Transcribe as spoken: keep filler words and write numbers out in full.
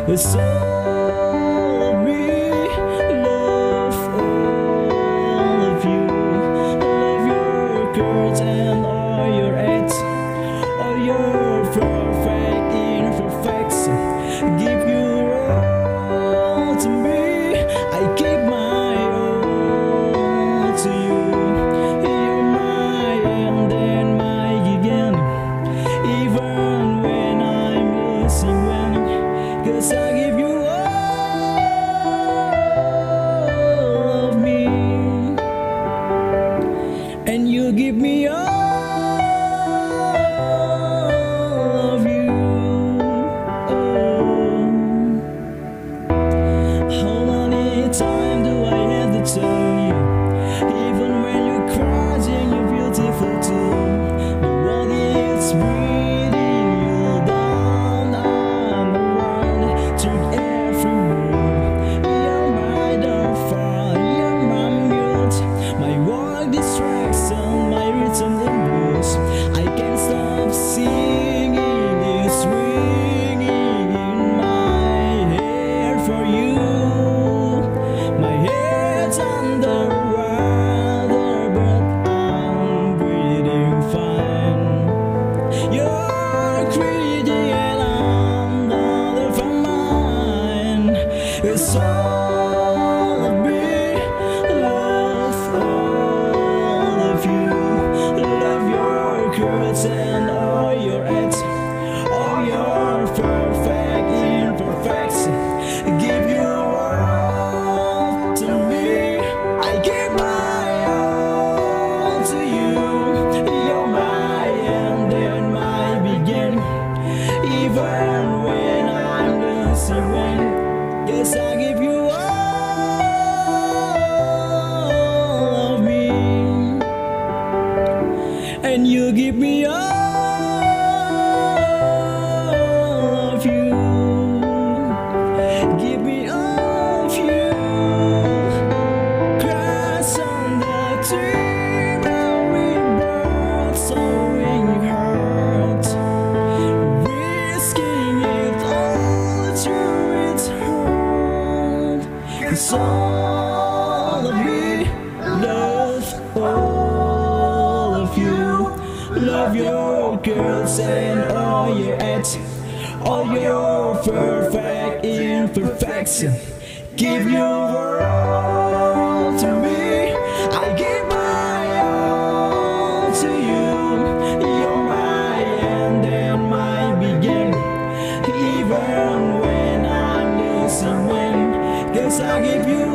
It's all of me, love all of you. Love your girls and all your acts, all your perfect imperfections. Give your all to me, I give my all to you. You're my end and my beginning, even when I'm losing winning. 'Cause I give you all of me, and you give me all of you. Oh. How many times do I have to tell you, even when you're crying, you're beautiful too. The world is breathing you down, I'm around through every move. You're my downfall, you're my mute, my walk distraction, my rhythm and blues. I can't stop singing, it's ringing in my head for you. My head's underwater, but I'm breathing fine. You're crazy and I'm not of mine. It's all of me, love all of you. Love your girls and all your acts, all your perfect imperfections. Give your all to me, I give my all to you. You're my end and my beginning, even when I'm losing when. Yes, I give you all of me, and you give me all of you. Give me all of you. Cross on the tree where we both sowing hurt, risking it all through its heart. It's all of me, love all of you. Love your girls and all your acts, all your perfect imperfection. Give your all to me, I give my all to you. You're my end and my beginning, even when I'm losing win. 'Cause I give you